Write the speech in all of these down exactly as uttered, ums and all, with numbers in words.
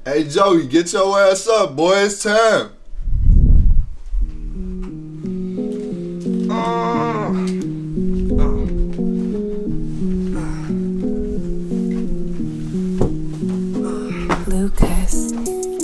Hey Joey, get your ass up, boy. It's time. Lucas.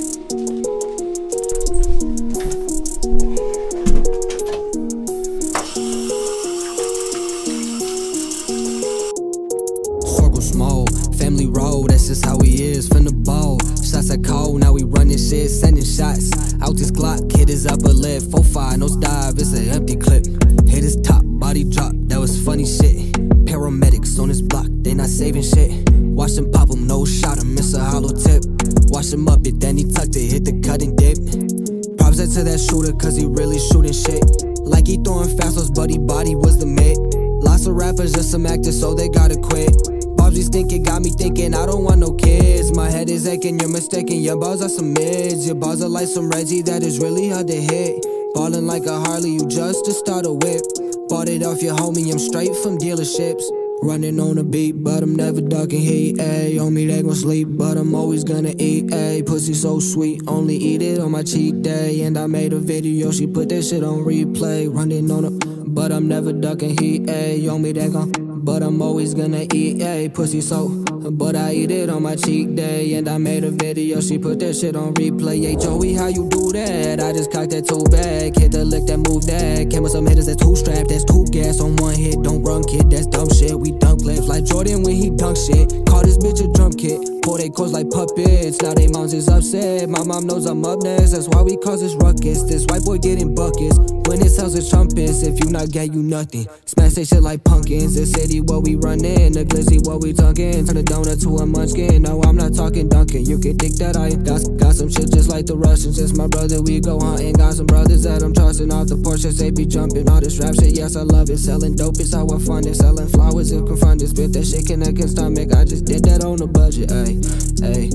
Circle small, family roll, that's just how he is, finna ball. Shots at cold, now we running shit, sending shots. Out this Glock, hit his upper lip, four five, no dive, it's an empty clip. Hit his top, body drop, that was funny shit. Paramedics on his block, they not saving shit. Watch him pop him, no shot him, miss a hollow tip. Watch him up it, then he tucked it, hit the cut and dip. Props that to that shooter, cause he really shooting shit. Like he throwing fastballs, but he body was the mid. Lots of rappers, just some actors, so they gotta quit. Bobsy's thinking, got me thinking, I don't want no kids. My head is aching, you're mistaken, your balls are some mids. Your balls are like some Reggie, that is really hard to hit. Ballin' like a Harley, you just to start a whip. Bought it off your homie, I'm straight from dealerships. Running on the beat, but I'm never ducking heat, ayy. On me they gon' sleep, but I'm always gonna eat, ayy. Pussy so sweet, only eat it on my cheat day. And I made a video, she put that shit on replay. Running on the, but I'm never ducking heat, ayy. On me they gon', but I'm always gonna eat, ayy. Pussy so, but I eat it on my cheat day. And I made a video, she put that shit on replay. Hey Joey, how you do that? I just cocked that two bag, hit the lick that move that. Came with some hitters, that's two strap, that's two gas on one hit. Don't run kid, that's dumb shit. We dunk clips like Jordan when he dunk shit. Call this bitch a drum kit, pull they calls like puppets. Now they moms is upset, my mom knows I'm up next. That's why we cause this ruckus, this white boy getting buckets. When his house is trumpets, if you not gay you nothing. Smash that shit like pumpkins, the city where we runnin', the glizzy where we dunkin'. Turn a donut to a munchkin, no I'm not talking Dunkin'. You can think that I got, got some shit just like the Russians. It's my brother, we go hunting. Got some brothers that I'm trusting off the Porsches, they be jumping. All this rap shit, yes I love it. Selling dope is how I fund it. Selling flowers if confronted. Spit that shit can I can stomach. I just did that on a budget, ayy, ayy.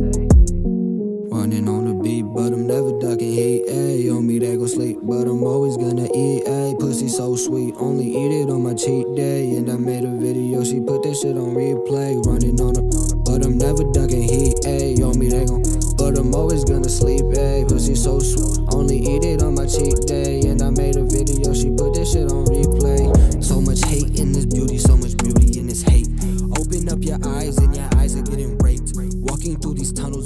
Running on the beat, but I'm never ducking heat, ayy. On me they gon' sleep, but I'm always gonna eat, ayy. Pussy so sweet, only eat it on my cheat day. And I made a video, she put that shit on replay. Running on the, but I'm never ducking heat, ayy. On me they gon', but I'm always gonna sleep, ayy. Pussy so sweet, only eat it on my cheat day. And I made a video, she put that shit on replay. So much hate in this beauty, so much beauty in this hate. Open up your eyes and your eyes are getting raped. Walking through these tunnels